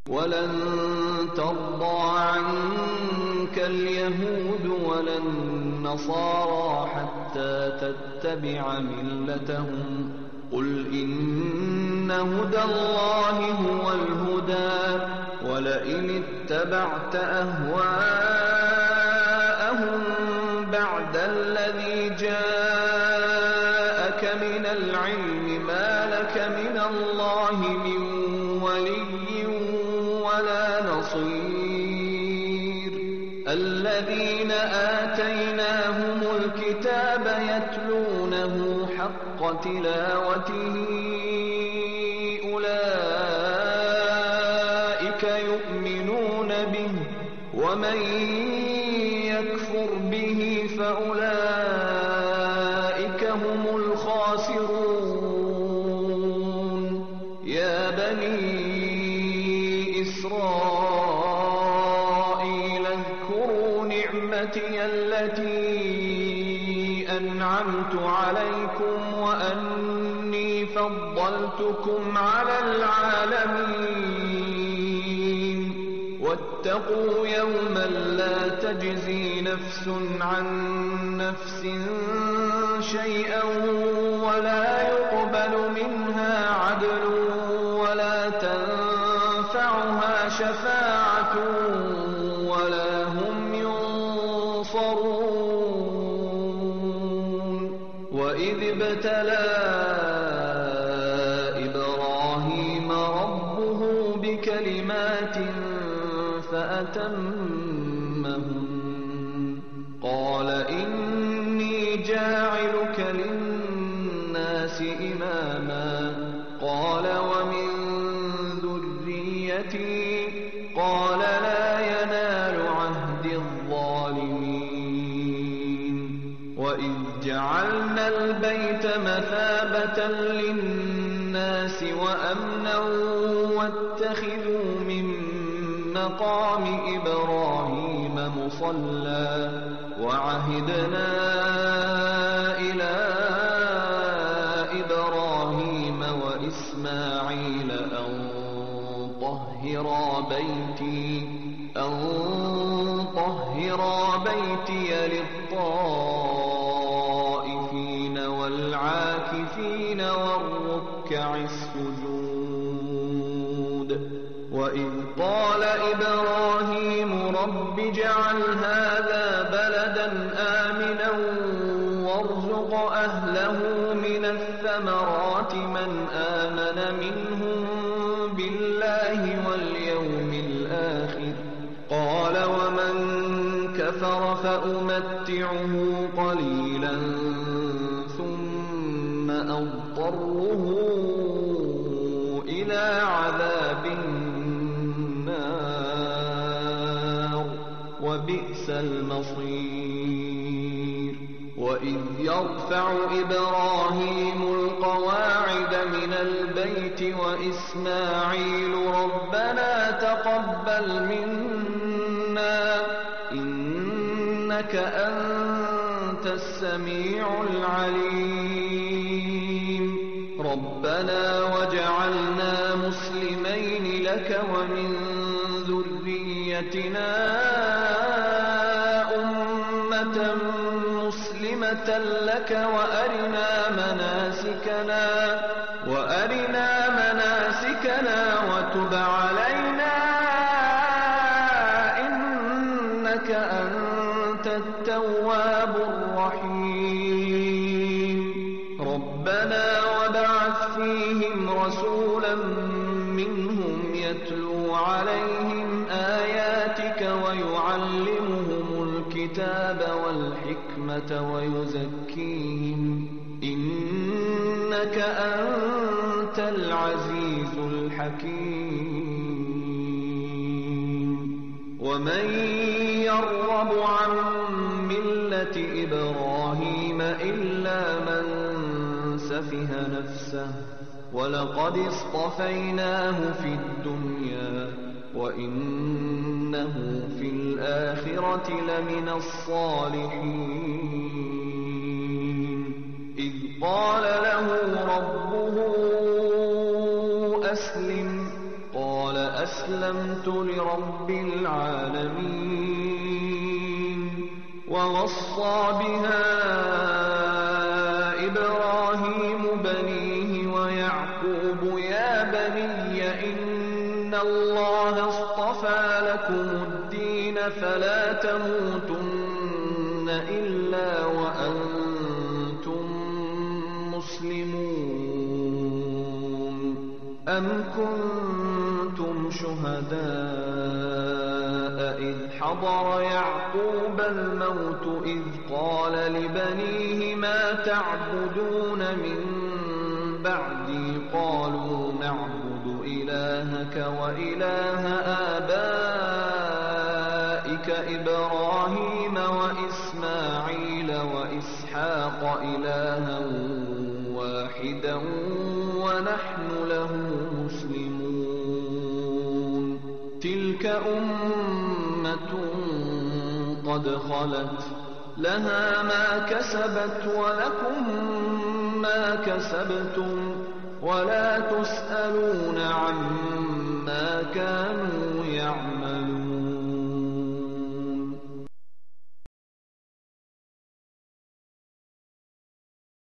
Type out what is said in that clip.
ولن ترضى عنك اليهود ولا النصارى حتى تتبع ملتهم قل إن هدى الله هو الهدى ولئن اتبعت أهواءهم بعد الذي جاءك من العلم ما لك من الله من ولي ولا نصير الذين آتيناهم الكتاب يتلونه حق تلاوته أولئك يؤمنون به ومن يكفر به فأولئك هم الخاسرون يا بني إسرائيل اذكروا نعمتي التي أنعمت عليكم وأني فضلتكم على العالمين واتقوا يوما لا تجزي نفس عن نفس شيئا ولا يقبل منها عدل ولا تنفعها شفاعة ولا هم ينصرون وإذ ابتلى إبراهيم ربه بكلمات فأتمهن قال إني جاعلك للناس إماما قال ومن ذريتي قال لا ينال عهد الظالمين وإذ جعلنا البيت مثابة للناس وأمنا واتخذوا من مقام إبراهيم مصلى وعهدنا إلى إبراهيم وإسماعيل أن طهرا بيتي للطائفين والعاكفين والركع السجود وإذ قال إبراهيم رب اجعل هذا بلدا آمنا وارزق أهله من الثمرات من آمن منهم بالله واليوم الآخر قال ومن كفر فأمتعه قليلا ثم أضطره إلى عذاب النار وبئس المصير وإذ يرفع إبراهيم القواعد من البيت وإسماعيل ربنا تقبل منا إنك أنت السميع العليم ربنا وجعلنا مسلمين لك ومن ذريتنا أمة مسلمة لك وأرنا مناسكنا وتب علينا إنك أنت التواب الرحيم ربنا وابعث فيهم رسولا منهم يتلو عليهم آياتك ويعلمهم الكتاب والحكمة ويزكيهم إنك أنت العزيز الحكيم ومن يرغب عن ملة إبراهيم إلا من سفه نفسه ولقد اصطفيناه في الدنيا وإنه في الآخرة لمن الصالحين إذ قال له ربه أسلم قال وأسلمت لرب العالمين. ووصى بها إبراهيم بنيه ويعقوب يا بني إن الله اصطفى لكم الدين فلا تموتن إلا وأنتم مسلمون. أم كنتم شهداء إذ حضر يعقوب الموت إذ قال لبنيه ما تعبدون من بعدي قالوا نعبد إلهك وإله آبائك إبراهيم وإسماعيل وإسحاق إلها واحدا ونحن له مسلمون. تلك أمة قد خلت لها ما كسبت ولكم ما كسبتم ولا تسألون عما كانوا يعملون.